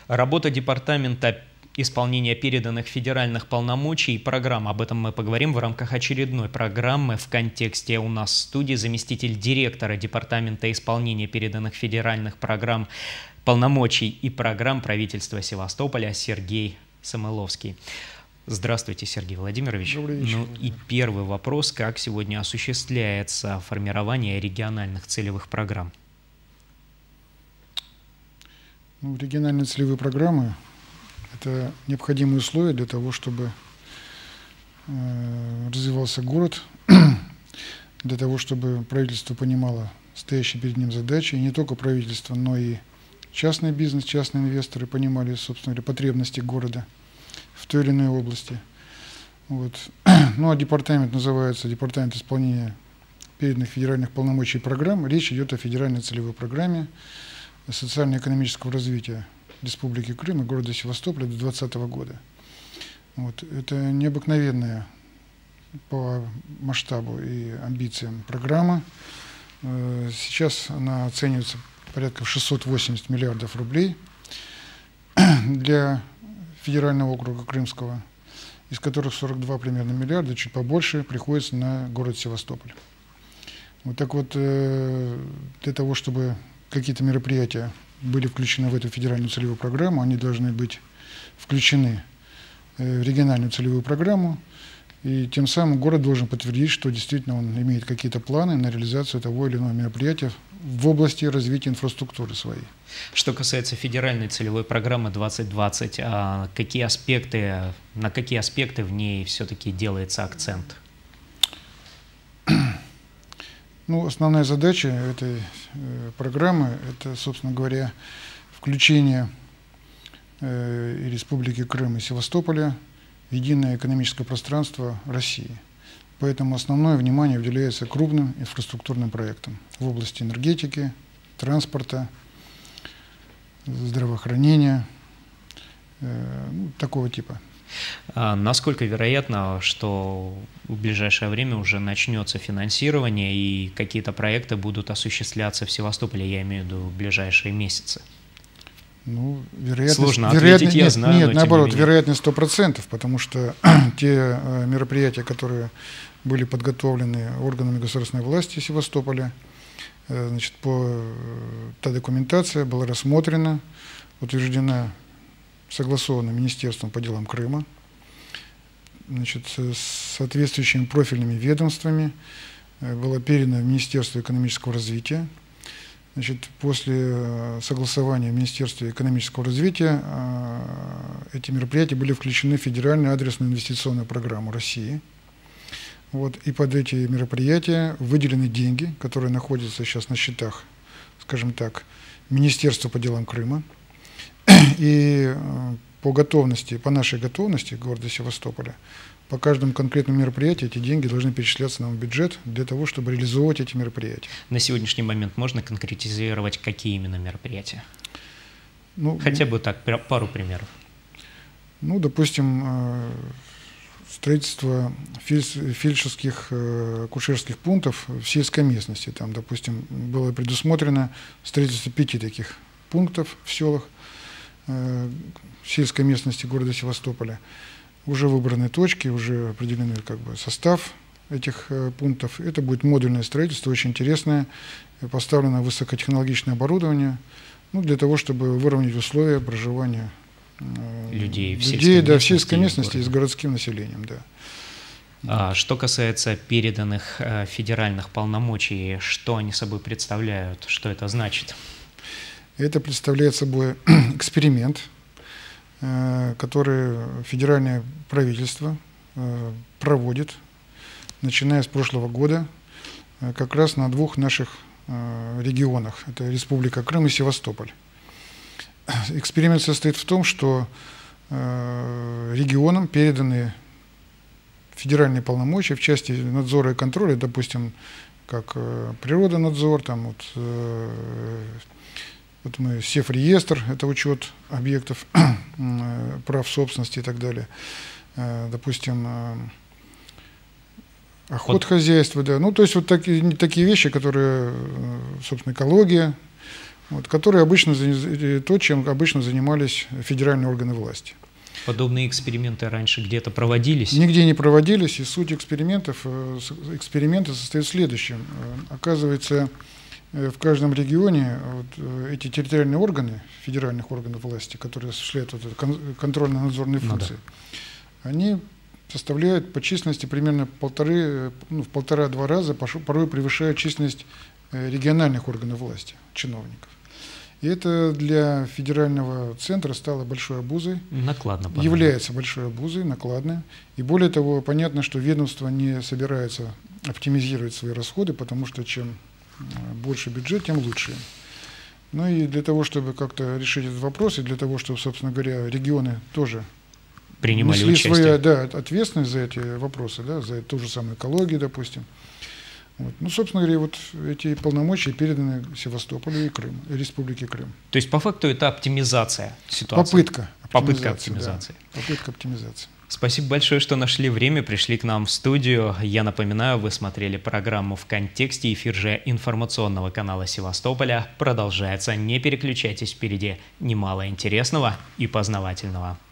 Работа департамента исполнения переданных федеральных полномочий и программ. Об этом мы поговорим в рамках очередной программы. В контексте у нас в студии заместитель директора департамента исполнения переданных федеральных программ, полномочий и программ правительства Севастополя Сергей Самойловский. Здравствуйте, Сергей Владимирович. Добрый вечер. Ну и первый вопрос: как сегодня осуществляется формирование региональных целевых программ? Региональные целевые программы – это необходимые условия для того, чтобы развивался город, для того, чтобы правительство понимало стоящие перед ним задачи, и не только правительство, но и частный бизнес, частные инвесторы понимали, собственно говоря, потребности города в той или иной области. Вот. Ну а департамент называется Департамент исполнения переданных федеральных полномочий и программ. Речь идет о федеральной целевой программе социально-экономического развития Республики Крым и города Севастополя до 2020 года. Вот. Это необыкновенная по масштабу и амбициям программа. Сейчас она оценивается порядка в 680 миллиардов рублей для федерального округа Крымского, из которых 42 примерно миллиарда, чуть побольше, приходится на город Севастополь. Вот так вот, для того, чтобы какие-то мероприятия были включены в эту федеральную целевую программу, они должны быть включены в региональную целевую программу, и тем самым город должен подтвердить, что действительно он имеет какие-то планы на реализацию того или иного мероприятия в области развития инфраструктуры своей. Что касается федеральной целевой программы 2020, на какие аспекты в ней все-таки делается акцент? Ну, основная задача этой программы – это, собственно говоря, включение и Республики Крым и Севастополя в единое экономическое пространство России. Поэтому основное внимание уделяется крупным инфраструктурным проектам в области энергетики, транспорта, здравоохранения, такого типа. Насколько вероятно, что в ближайшее время уже начнется финансирование и какие-то проекты будут осуществляться в Севастополе, я имею в виду в ближайшие месяцы? Ну, вероятность, сложно ответить, я знаю. Нет, наоборот, вероятность 100%, потому что те мероприятия, которые были подготовлены органами государственной власти Севастополя, значит, та документация была рассмотрена, утверждена, согласована Министерством по делам Крыма, значит, с соответствующими профильными ведомствами, была передана в Министерство экономического развития. Значит, после согласования в Министерстве экономического развития эти мероприятия были включены в Федеральную адресную инвестиционную программу России. Вот, и под эти мероприятия выделены деньги, которые находятся сейчас на счетах, скажем так, Министерства по делам Крыма. И по готовности, по нашей готовности города Севастополя, по каждому конкретному мероприятию эти деньги должны перечисляться нам в бюджет для того, чтобы реализовывать эти мероприятия. На сегодняшний момент можно конкретизировать, какие именно мероприятия? Ну, хотя бы так, пару примеров. Ну, допустим, строительство фельдшерских, акушерских пунктов в сельской местности. Там, допустим, было предусмотрено строительство 5 таких пунктов в селах сельской местности города Севастополя. Уже выбраны точки, уже определены состав этих пунктов. Это будет модульное строительство, очень интересное, поставлено высокотехнологичное оборудование, ну, для того, чтобы выровнять условия проживания людей в сельской местности и с городским населением. Да. Что касается переданных федеральных полномочий, что они собой представляют, что это значит? Это представляет собой эксперимент, который федеральное правительство проводит, начиная с прошлого года, как раз на 2 наших регионах. Это Республика Крым и Севастополь. Эксперимент состоит в том, что регионам переданы федеральные полномочия в части надзора и контроля, допустим, как природонадзор, там вот мы Севреестр, это учет объектов прав собственности и так далее. Допустим, охотхозяйство, да. Ну, то есть вот такие вещи, которые, собственно, экология, вот, которые обычно, то, чем обычно занимались федеральные органы власти. Подобные эксперименты раньше где-то проводились? Нигде не проводились, и суть эксперимента состоит в следующем. Оказывается, в каждом регионе вот эти территориальные органы, федеральных органов власти, которые осуществляют вот контрольно-надзорные функции, они составляют по численности примерно в 1,5-2 раза, порой превышают численность региональных органов власти, чиновников. И это для федерального центра стало большой обузой. Накладно. Является большой обузой, накладной. И более того, понятно, что ведомство не собирается оптимизировать свои расходы, потому что чем больше бюджет, тем лучше. Ну и для того, чтобы как-то решить этот вопрос, и для того, чтобы, собственно говоря, регионы тоже принимали участие. Свою ответственность за эти вопросы, да, за ту же самую экологию, допустим. Вот. Ну, собственно говоря, вот эти полномочия переданы Севастополю и Крыму, Республике Крым. То есть, по факту, это оптимизация ситуации? Попытка оптимизации. Да, попытка оптимизации. Спасибо большое, что нашли время, пришли к нам в студию. Я напоминаю, вы смотрели программу «В контексте». Эфир же информационного канала Севастополя продолжается. Не переключайтесь, впереди немало интересного и познавательного.